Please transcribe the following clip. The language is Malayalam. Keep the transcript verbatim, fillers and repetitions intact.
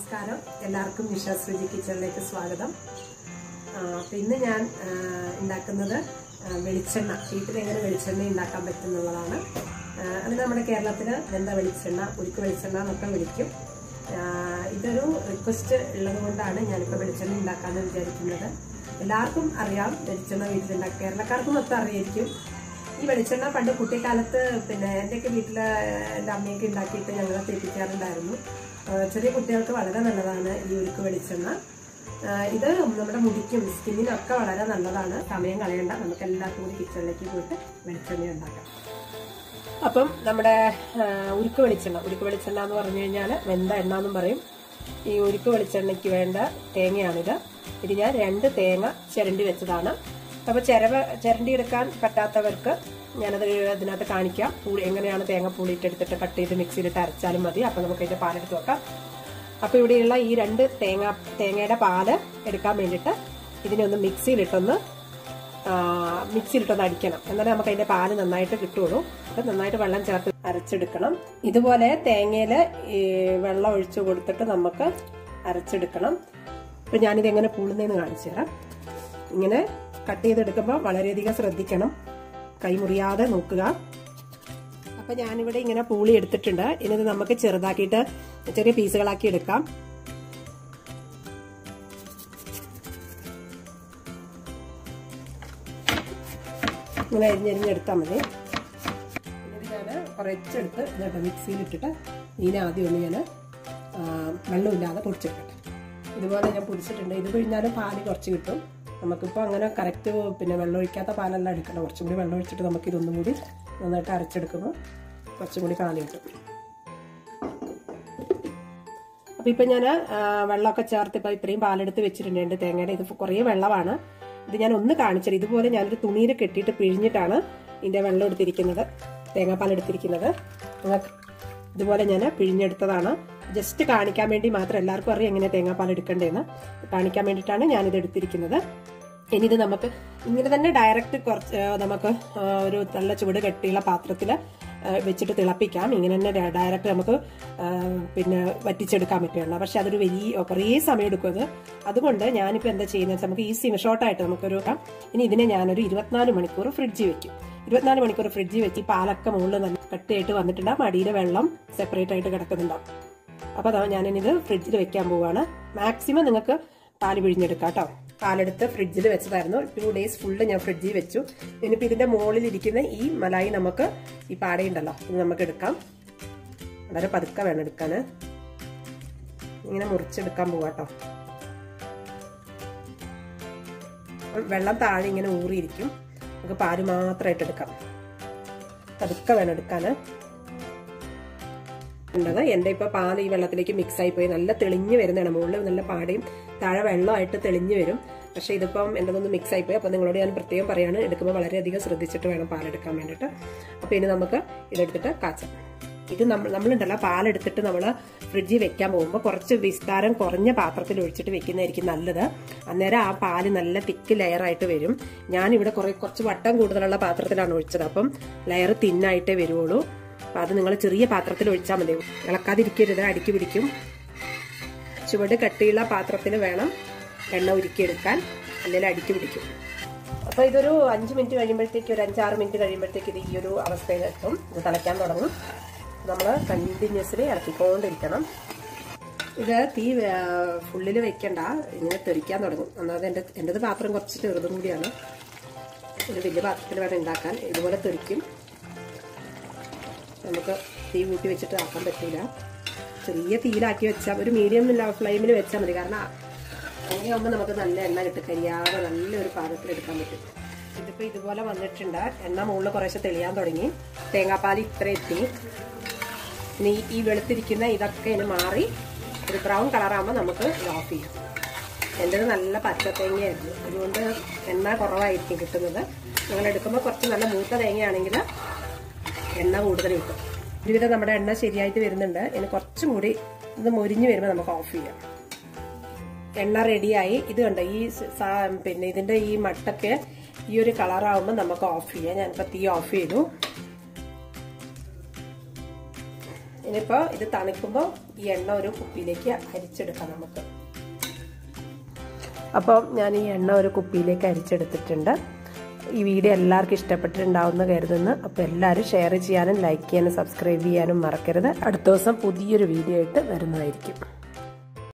നമസ്കാരം എല്ലാവർക്കും നിഷ രുചി കിച്ചണിലേക്ക് സ്വാഗതം. ഇന്ന് ഞാൻ ഉണ്ടാക്കുന്നത് വെളിച്ചെണ്ണ, വീട്ടിൽ എങ്ങനെ വെളിച്ചെണ്ണ ഉണ്ടാക്കാൻ പറ്റുന്നതാണ്. അത് നമ്മുടെ കേരളത്തിൽ വെന്ത വെളിച്ചെണ്ണ, ഉരുക്ക് വെളിച്ചെണ്ണ എന്നൊക്കെ വിളിക്കും. ഇതൊരു റിക്വസ്റ്റ് ഉള്ളത് കൊണ്ടാണ് ഞാനിപ്പോൾ വെളിച്ചെണ്ണ ഉണ്ടാക്കാമെന്ന് വിചാരിക്കുന്നത്. എല്ലാവർക്കും അറിയാം വെളിച്ചെണ്ണ വീട്ടിലുണ്ടാക്കുക, കേരളക്കാർക്ക് മൊത്തം അറിയായിരിക്കും. ഈ വെളിച്ചെണ്ണ പണ്ട് കുട്ടിക്കാലത്ത് പിന്നെ എൻ്റെയൊക്കെ വീട്ടിൽ എൻ്റെ അമ്മയൊക്കെ ഉണ്ടാക്കിയിട്ട് ഞങ്ങൾ തെറ്റിക്കാറുണ്ടായിരുന്നു. ചെറിയ കുട്ടികൾക്ക് വളരെ നല്ലതാണ് ഈ ഉരുക്ക് വെളിച്ചെണ്ണ. ഇത് നമ്മുടെ മുടിക്കും സ്കിന്നിനൊക്കെ വളരെ നല്ലതാണ്. സമയം കളയണ്ട, നമുക്ക് എല്ലാവർക്കും കൂടി കിച്ചണിലേക്ക് പോയിട്ട് വെളിച്ചെണ്ണ ഉണ്ടാക്കാം. അപ്പം നമ്മുടെ ഉരുക്ക് വെളിച്ചെണ്ണ ഉരുക്ക് വെളിച്ചെണ്ണ എന്ന് പറഞ്ഞു കഴിഞ്ഞാൽ വെന്ത എണ്ണ എന്നും പറയും. ഈ ഉരുക്ക് വെളിച്ചെണ്ണയ്ക്ക് വേണ്ട തേങ്ങയാണിത്. ഇത് ഞാൻ രണ്ട് തേങ്ങ ചിരണ്ടി വെച്ചതാണ്. അപ്പോൾ ചിരവ ചിരണ്ടി എടുക്കാൻ പറ്റാത്തവർക്ക് ഞാനത് അതിനകത്ത് കാണിക്കാം. പൂളി എങ്ങനെയാണ് തേങ്ങ പൂളിയിട്ടെടുത്തിട്ട് കട്ട് ചെയ്ത് മിക്സിയിലിട്ട് അരച്ചാലും മതി. അപ്പോൾ നമുക്ക് അതിൻ്റെ പാലെടുത്ത് വെക്കാം. അപ്പോൾ ഇവിടെയുള്ള ഈ രണ്ട് തേങ്ങ തേങ്ങയുടെ പാല് എടുക്കാൻ വേണ്ടിയിട്ട് ഇതിനെ ഒന്ന് മിക്സിയിലിട്ടൊന്ന് മിക്സിയിലിട്ടൊന്ന് അടിക്കണം. എന്നാലേ നമുക്ക് അതിൻ്റെ പാല് നന്നായിട്ട് കിട്ടുള്ളൂ. അപ്പം നന്നായിട്ട് വെള്ളം ചേർത്ത് അരച്ചെടുക്കണം. ഇതുപോലെ തേങ്ങയിൽ വെള്ളം ഒഴിച്ചു കൊടുത്തിട്ട് നമുക്ക് അരച്ചെടുക്കണം. അപ്പം ഞാനിത് എങ്ങനെ പൂളുന്നതെന്ന് കാണിച്ചു തരാം. ഇങ്ങനെ കട്ട് ചെയ്തെടുക്കുമ്പോൾ വളരെയധികം ശ്രദ്ധിക്കണം, കൈ മുറിയാതെ നോക്കുക. അപ്പം ഞാനിവിടെ ഇങ്ങനെ പൂളി എടുത്തിട്ടുണ്ട്. ഇനി ഇത് നമുക്ക് ചെറുതാക്കിയിട്ട് ചെറിയ പീസുകളാക്കി എടുക്കാം. ഇങ്ങനെ അരിഞ്ഞരിഞ്ഞെടുത്താൽ മതി. ഇത് ഞാൻ കുറച്ചെടുത്ത് ഇതുണ്ട് മിക്സിയിലിട്ടിട്ട് ഇതിനെ ആദ്യം ഒന്ന് ഞാൻ വെള്ളമില്ലാതെ പൊടിച്ചെടുക്കട്ടെ. ഇതുപോലെ ഞാൻ പൊടിച്ചിട്ടുണ്ട്. ഇത് പിഴിഞ്ഞാലും പാല് കുറച്ച് കിട്ടും. നമുക്കിപ്പോൾ അങ്ങനെ കറക്റ്റ് പിന്നെ വെള്ളം ഒഴിക്കാത്ത പാലെല്ലാം എടുക്കണം. കുറച്ചും കൂടി വെള്ളം ഒഴിച്ചിട്ട് നമുക്ക് ഇതൊന്നും കൂടി നന്നായിട്ട് അരച്ചെടുക്കുമ്പോൾ കുറച്ചും കൂടി പാല് കിട്ടും. അപ്പം ഇപ്പം ഞാൻ വെള്ളമൊക്കെ ചേർത്ത് ഇപ്പോൾ ഇത്രയും പാലെടുത്ത് വെച്ചിട്ടുണ്ട് എൻ്റെ തേങ്ങയുടെ. ഇത് കുറേ വെള്ളമാണ്. ഇത് ഞാൻ ഒന്ന് കാണിച്ചത്. ഇതുപോലെ ഞാനൊരു തുണിയിൽ കെട്ടിയിട്ട് പിഴിഞ്ഞിട്ടാണ് ഇതിൻ്റെ വെള്ളം എടുത്തിരിക്കുന്നത്, തേങ്ങാപ്പാൽ എടുത്തിരിക്കുന്നത്. നിങ്ങൾക്ക് ഇതുപോലെ ഞാൻ പിഴിഞ്ഞെടുത്തതാണ്. ജസ്റ്റ് കാണിക്കാൻ വേണ്ടി മാത്രം. എല്ലാവർക്കും അറിയാം എങ്ങനെ തേങ്ങാപ്പാൽ എടുക്കേണ്ടതെന്ന്. കാണിക്കാൻ വേണ്ടിയിട്ടാണ് ഞാനിത് എടുത്തിരിക്കുന്നത്. ഇനി ഇത് നമുക്ക് ഇങ്ങനെ തന്നെ ഡയറക്റ്റ് കുറച്ച് നമുക്ക് ഒരു നല്ല ചൂട് കെട്ടിയുള്ള പാത്രത്തിൽ വെച്ചിട്ട് തിളപ്പിക്കാം. ഇങ്ങനെ തന്നെ ഡയറക്റ്റ് നമുക്ക് പിന്നെ വറ്റിച്ചെടുക്കാൻ പറ്റുകയുള്ളൂ. പക്ഷെ അതൊരു വലിയ കുറേ സമയം എടുക്കും അത്. അതുകൊണ്ട് ഞാനിപ്പോൾ എന്താ ചെയ്യുന്നത് വെച്ചാൽ നമുക്ക് ഈസി ഷോർട്ടായിട്ട് നമുക്കൊരു ഇനി ഇതിനെ ഞാനൊരു ഇരുപത്തിനാല് മണിക്കൂർ ഫ്രിഡ്ജിൽ വെക്കും. ഇരുപത്തിനാല് മണിക്കൂർ ഫ്രിഡ്ജിൽ വെച്ച് പാലൊക്കെ മുകളിൽ നല്ല കട്ടിയായിട്ട് വന്നിട്ടുണ്ടാവും. അടിയിലെ വെള്ളം സെപ്പറേറ്റ് ആയിട്ട് കിടക്കുന്നുണ്ടാവും. അപ്പോൾ അതാ ഞാനിത് ഫ്രിഡ്ജിൽ വെക്കാൻ പോവുകയാണ്. മാക്സിമം നിങ്ങൾക്ക് പാല് പിഴിഞ്ഞെടുക്കാം കേട്ടോ. പാലെടുത്ത് ഫ്രിഡ്ജിൽ വെച്ചതായിരുന്നു. ടു ഡേയ്സ് ഫുള്ള് ഞാൻ ഫ്രിഡ്ജിൽ വെച്ചു. ഇനിയിപ്പോൾ ഇതിൻ്റെ മുകളിലിരിക്കുന്ന ഈ മലായി നമുക്ക് ഈ പാടയുണ്ടല്ലോ ഇത് നമുക്ക് എടുക്കാം. വളരെ പതുക്കെ വേണം എടുക്കാൻ. ഇങ്ങനെ മുറിച്ചെടുക്കാൻ പോവാ കേട്ടോ. വെള്ളം താഴെ ഇങ്ങനെ ഊറിയിരിക്കും. നമുക്ക് പാല് മാത്രമായിട്ട് എടുക്കാം. പതുക്കെ വേണം എടുക്കാൻ. ഉണ്ടത് എൻ്റെ ഇപ്പോൾ പാൽ ഈ വെള്ളത്തിലേക്ക് മിക്സ് ആയി പോയി നല്ല തെളിഞ്ഞ് വരുന്നതാണ്. മുകളിൽ നല്ല പാടയും താഴെ വെള്ളമായിട്ട് തെളിഞ്ഞ് വരും. പക്ഷേ ഇതിപ്പം എൻ്റെതൊന്ന് മിക്സ് ആയി പോയി. അപ്പോൾ നിങ്ങളോട് ഞാൻ പ്രത്യേകം പറയാണ്, എടുക്കുമ്പോൾ വളരെയധികം ശ്രദ്ധിച്ചിട്ട് വേണം പാലെടുക്കാൻ വേണ്ടിയിട്ട്. അപ്പോൾ ഇനി നമുക്ക് ഇതെടുത്തിട്ട് കാച്ചാം. ഇത് നമ്മൾ നമ്മളുണ്ടല്ലോ പാലെടുത്തിട്ട് നമ്മൾ ഫ്രിഡ്ജിൽ വെക്കാൻ പോകുമ്പോൾ കുറച്ച് വിസ്താരം കുറഞ്ഞ പാത്രത്തിൽ ഒഴിച്ചിട്ട് വെക്കുന്നതായിരിക്കും നല്ലത്. അന്നേരം ആ പാല് നല്ല തിക്ക് ലെയറായിട്ട് വരും. ഞാനിവിടെ കുറേ കുറച്ച് വട്ടം കൂടുതലുള്ള പാത്രത്തിലാണ് ഒഴിച്ചത്. അപ്പം ലെയർ തിന്നായിട്ടേ വരുള്ളൂ. അപ്പം അത് നിങ്ങൾ ചെറിയ പാത്രത്തിൽ ഒഴിച്ചാൽ മതി. ഇളക്കാതിരിക്കരുത്, അടിക്ക് പിടിക്കും. ചുവട് കട്ടിയുള്ള പാത്രത്തിൽ വേണം എണ്ണ ഉരുക്കിയെടുക്കാൻ, അല്ലെങ്കിൽ അടിക്ക് പിടിക്കും. അപ്പോൾ ഇതൊരു അഞ്ച് മിനിറ്റ് കഴിയുമ്പോഴത്തേക്ക് ഒരു അഞ്ചാറ് മിനിറ്റ് കഴിയുമ്പോഴത്തേക്ക് ഇത് ഈ ഒരു അവസ്ഥയിൽ എത്തും. ഇത് തിളയ്ക്കാൻ തുടങ്ങും. നമ്മൾ കണ്ടിന്യൂസ്ലി ഇളക്കിക്കൊണ്ടിരിക്കണം. ഇത് തീ ഫുള്ളിൽ വെക്കണ്ട, ഇങ്ങനെ തെറിക്കാൻ തുടങ്ങും. ഒന്നാമത് എൻ്റെ എൻ്റെത് പാത്രം കുറച്ച് ചെറുതും കൂടിയാണ്. ഒരു വലിയ പാത്രത്തിൽ വേണം ഉണ്ടാക്കാൻ. ഇതുപോലെ തെറിക്കും. നമുക്ക് തീ കൂട്ടി വെച്ചിട്ട് ആക്കാൻ പറ്റില്ല. ചെറിയ തീയിലാക്കി വെച്ചാൽ ഒരു മീഡിയം ഫ്ലെയിമിൽ വെച്ചാൽ മതി. കാരണം അങ്ങനെയാകുമ്പോൾ നമുക്ക് നല്ല എണ്ണ കിട്ടും. കരിയാതെ നല്ലൊരു പാകത്തിൽ എടുക്കാൻ പറ്റും. ഇതിപ്പോൾ ഇതുപോലെ വന്നിട്ടുണ്ട്. എണ്ണ മുകളിൽ കുറേശ്ശെ തെളിയാൻ തുടങ്ങി. തേങ്ങാപ്പാൽ ഇത്ര എത്തി. ഇനി ഈ വെളുത്തിരിക്കുന്ന ഇതൊക്കെ ഇനി മാറി ഒരു ബ്രൗൺ കളറാകുമ്പോൾ നമുക്ക് ഇത് ഓഫ് ചെയ്യാം. എൻ്റെത് നല്ല പച്ച തേങ്ങയായിരുന്നു, അതുകൊണ്ട് എണ്ണ കുറവായിരിക്കും കിട്ടുന്നത്. നിങ്ങൾ എടുക്കുമ്പോൾ കുറച്ച് നല്ല മൂത്ത തേങ്ങയാണെങ്കിൽ എണ്ണ കൂടുതൽ കിട്ടും. ഒരുവിധം നമ്മുടെ എണ്ണ ശരിയായിട്ട് വരുന്നുണ്ട്. ഇനി കുറച്ചും കൂടി ഇത് മൊരിഞ്ഞ് വരുമ്പോൾ നമുക്ക് ഓഫ് ചെയ്യാം. എണ്ണ റെഡിയായി. ഇത് കണ്ട ഈ പിന്നെ ഇതിൻ്റെ ഈ മട്ടൊക്കെ ഈ ഒരു കളറാകുമ്പോൾ നമുക്ക് ഓഫ് ചെയ്യാം. ഞാനിപ്പോൾ തീ ഓഫ് ചെയ്തു. ഇനിയിപ്പോൾ ഇത് തണുക്കുമ്പോൾ ഈ എണ്ണ ഒരു കുപ്പിയിലേക്ക് അരിച്ചെടുക്കാം നമുക്ക്. അപ്പോൾ ഞാൻ ഈ എണ്ണ ഒരു കുപ്പിയിലേക്ക് അരിച്ചെടുത്തിട്ടുണ്ട്. ഈ വീഡിയോ എല്ലാവർക്കും ഇഷ്ടപ്പെട്ടിട്ടുണ്ടാവുമെന്ന് കരുതുന്നു. അപ്പോൾ എല്ലാവരും ഷെയർ ചെയ്യാനും ലൈക്ക് ചെയ്യാനും സബ്സ്ക്രൈബ് ചെയ്യാനും മറക്കരുത്. അടുത്ത ദിവസം പുതിയൊരു വീഡിയോ ആയിട്ട് വരുന്നതായിരിക്കും.